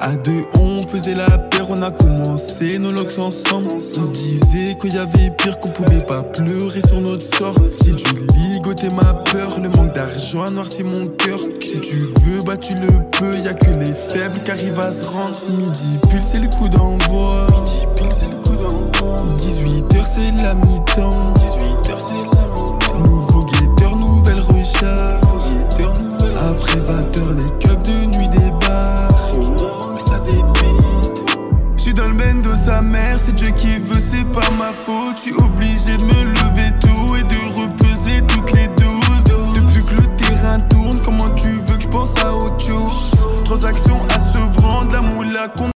À deux on faisait la paire, on a commencé nos locks ensemble. On se disait qu'il y avait pire, qu'on pouvait pas pleurer sur notre sort. Si tu ligotais ma peur, le manque d'argent a noirci mon cœur. Si tu veux, bah tu le peux, y'a que les faibles qui arrivent à se rendre. Midi pile c'est le coup d'envoi. 18h c'est la mi-temps. Nouveau guetteur, nouvelle recharge. Après 20h les keufs de nuit débarquent. J'suis dans le bendo sa mère, c'est Dieu qui veut, c'est pas ma faute. J'suis obligé de me lever tôt et de repeser toutes les doses. Depuis que le terrain tourne, comment tu veux que j'pense à autre chose? Transactions à Sevran, de la moula.